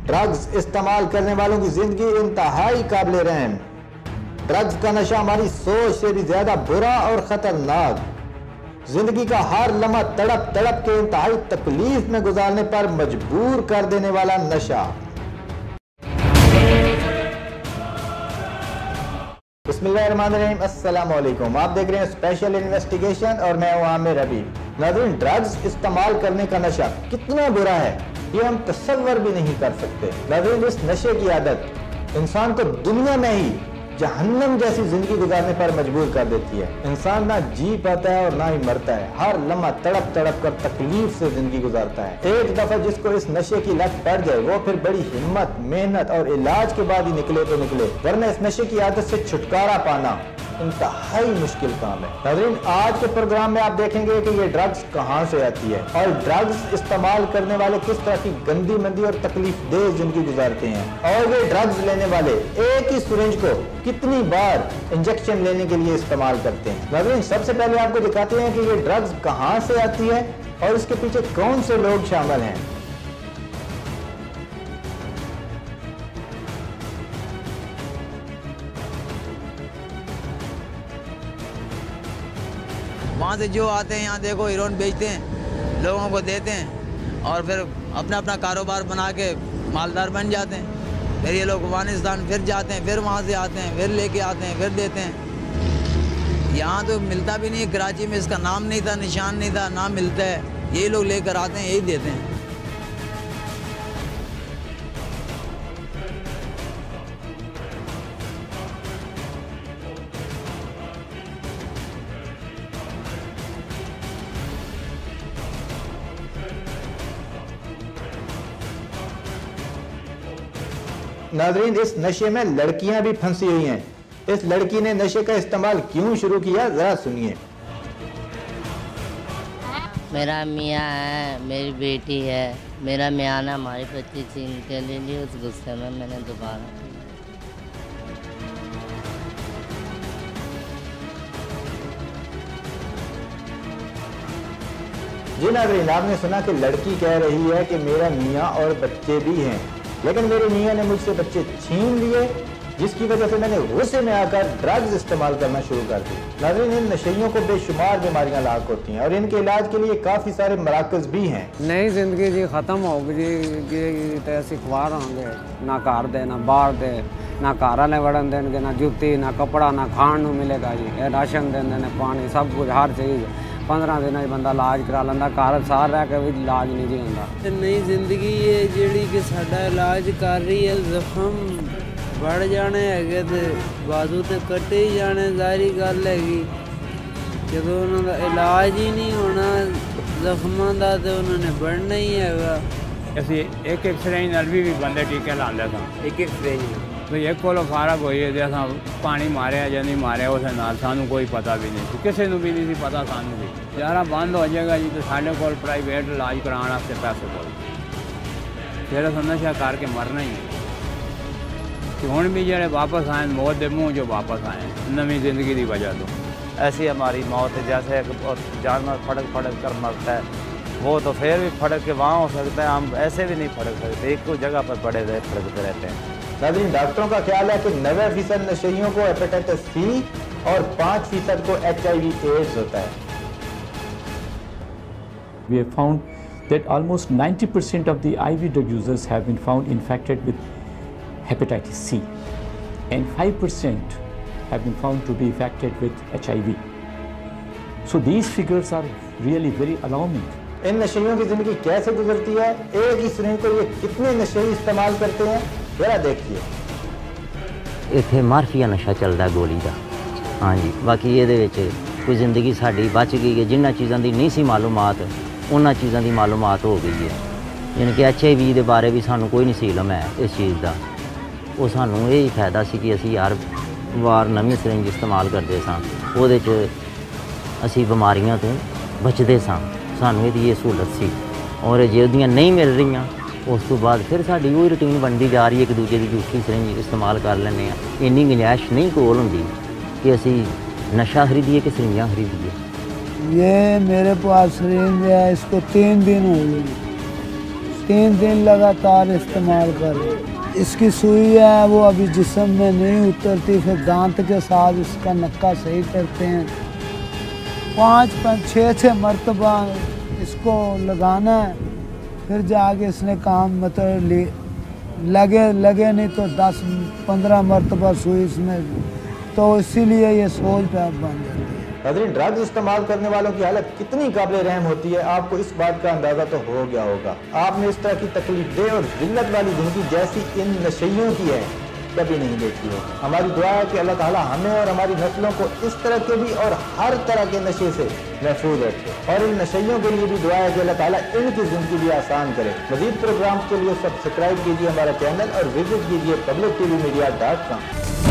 Drugs इस्तेमाल करने वालों की जिंदगी इंतहाई काबिल रहम। ड्रग्स का नशा हमारी सोच से भी ज्यादा बुरा और खतरनाक, जिंदगी का हर लम्हा तड़प तड़प के इंतहाई तकलीफ में गुजारने पर मजबूर कर देने वाला नशा। बिस्मिल्लाहिर्रहमानिर्रहीम, अस्सलाम वालेकुम। आप देख रहे हैं स्पेशल इन्वेस्टिगेशन और मैं हूं आमिर हबीब। नाज़रीन, ड्रग्स इस्तेमाल करने का नशा कितना बुरा है ये हम तसव्वुर भी नहीं कर सकते। नाज़रीन, इस नशे की आदत इंसान को दुनिया में ही जहन्नम जैसी जिंदगी गुजारने पर मजबूर कर देती है। इंसान ना जी पाता है और ना ही मरता है, हर लम्हा तड़प तड़प कर तकलीफ से जिंदगी गुजारता है। एक दफा जिसको इस नशे की लत पड़ जाए वो फिर बड़ी हिम्मत, मेहनत और इलाज के बाद ही निकले तो निकले, वरना इस नशे की आदत से छुटकारा पाना इंतहाई मुश्किल काम है। नाज़रीन, आज के प्रोग्राम में आप देखेंगे कि ये ड्रग्स कहाँ से आती है और ड्रग्स इस्तेमाल करने वाले किस तरह की गंदी मंदी और तकलीफ दे जिंदगी गुजारते हैं, और ये ड्रग्स लेने वाले एक ही सिरिंज को कितनी बार इंजेक्शन लेने के लिए इस्तेमाल करते हैं। नाज़रीन, सबसे पहले आपको दिखाते हैं कि ये ड्रग्स कहाँ से आती है और इसके पीछे कौन से लोग शामिल हैं। वहाँ से जो आते हैं यहाँ देखो हीरोइन बेचते हैं, लोगों को देते हैं और फिर अपना अपना कारोबार बना के मालदार बन जाते हैं। फिर ये लोग अफगानिस्तान फिर जाते हैं, फिर वहाँ से आते हैं, फिर लेके आते हैं, फिर देते हैं। यहाँ तो मिलता भी नहीं, कराची में इसका नाम नहीं था, निशान नहीं था, नाम मिलता है। यही लोग लेकर आते हैं, यही देते हैं। नाज़रीन, इस नशे में लड़कियां भी फंसी हुई हैं। इस लड़की ने नशे का इस्तेमाल क्यों शुरू किया, जरा सुनिए। मेरा मियाँ है, मेरी बेटी है, मेरा मियाँ ने हमारी बच्ची छीन के ले ली, उस गुस्से में मैंने दोबारा। जी नाज़रीन, आपने सुना कि लड़की कह रही है कि मेरा मियाँ और बच्चे भी हैं, लेकिन मेरे मियाँ ने मुझसे बच्चे छीन लिए, जिसकी वजह से मैंने गुस्से में आकर ड्रग्स इस्तेमाल करना शुरू कर दी। नाज़रीन, इन नशेइयों को बेशुमार बीमारियां लाक होती हैं और इनके इलाज के लिए काफ़ी सारे मराकज़ भी हैं। नई जिंदगी जी ख़त्म हो गई जी, तो असी खुआर होंगे, ना घर दे ना बाहर दे, ना घर वाले वड़न देंगे, ना जुत्ती ना कपड़ा, ना खाण नूं मिलेगा जी। राशन देंगे ने, पानी, सब कुछ, हर चीज़। 15 दिन बंदा इलाज करा लेंदा, घर सार रह के भी इलाज नहीं जी होंदा। नई जिंदगी है जिहड़ी कि साडा इलाज कर रही है। जख्म बढ़ जाने है तो बाजू तो कटे ही जाने, जारी गल हैगी। जो उन्होंने इलाज ही नहीं होना जख्मों का तो उन्होंने बढ़ना ही है। असी एक सिरिंज नाल भी बंदे टीके लाते थे, एक सिरिंज भाई एक कोलो फारग होइए तो असा पानी मारिया या नहीं मारिया उस नाल सानू कोई पता भी नहीं, किसी को भी नहीं पता। सानू भी यार बंद हो जाएगा जी तो साढ़े को प्राइवेट इलाज कराने वास्ते पैसे को फिर अस नशा करके मरना ही है। हुण भी जड़े वापस आए मौत के मुँह जो वापस आए नवी जिंदगी की वजह तो। ऐसी हमारी मौत है जैसे जानवर फड़क फड़क कर मरता है, वो तो फिर भी फड़क के वहाँ हो सकता है, हम ऐसे भी नहीं फड़क सकते, एक ही जगह पर पड़े रहे फड़कते रहते हैं। नाज़रीन, डॉक्टरों का ख्याल है कि 90% नशेइयों को हेपेटाइटिस सी और 5% को HIV एड्स होता है। We have found that almost 90% of the IV drug users have been found infected with hepatitis C and 5% have been found to be infected with HIV. So these figures are really very alarming. इन नशेइयों की जिंदगी कैसे गुजरती है, एक ही syringe को ये कितने नशेई इस्तेमाल करते हैं, जरा देखिए। इत्थे मार्फिया नशा चलता गोली का। हाँ जी, बाकी ये कोई जिंदगी साड़ी बच गई है। जिन्होंने चीज़ों की नहीं सी मालूमात उन्होंने चीज़ों की मालूमात हो गई है। यानी कि HIV के बारे भी सानू कोई नहीं सी इलम है इस चीज़ का। वो सानू यही फायदा सी कि असी हर वार नवी सिरिंज इस्तेमाल करते सां, ਉਹਦੇ 'ਚ असी बीमारियों तो बचते सां। सानू ये सहूलत सी और जे उहदियां नहीं मिल रही उस तो बाद फिर साड़ी वही रूटीन बनती जा रही है, एक दूजे की झूठी सिरिंज इस्तेमाल कर लें। इन्नी गुंजाइश नहीं कोल होंदी कि असी नशा खरीदिए कि सिरिंजां खरीदिए। ये मेरे पास सिरिंज है, इसको 3 दिन हो गए, 3 दिन लगातार इस्तेमाल कर। इसकी सुई है वो अभी जिस्म में नहीं उतरती, फिर दांत के साथ इसका नक्का सही करते हैं। 5-5, 6-6 मरतबा इसको लगाना है, फिर जाके इसने काम मतलब लगे नहीं तो 10-15 मरतबा सुई इसमें, तो इसीलिए ये सोच पे बन जाती है। नाज़रीन, ड्रग्स इस्तेमाल करने वालों की हालत कितनी काबिल रहम होती है, आपको इस बात का अंदाज़ा तो हो गया होगा। आपने इस तरह की तकलीफदेह और जिल्लत वाली ज़िंदगी जैसी इन नशइयों की है कभी नहीं देखी हो। हमारी दुआ है कि अल्लाह ताला हमें और हमारी नस्लों को इस तरह के भी और हर तरह के नशे से महफूज रखे, और इन नशइयों के लिए भी दुआ है कि अल्लाह ताला इनकी ज़िंदगी भी आसान करे। मज़ीद प्रोग्राम के लिए सब्सक्राइब कीजिए हमारा चैनल और विजिट कीजिए publictvmedia.com।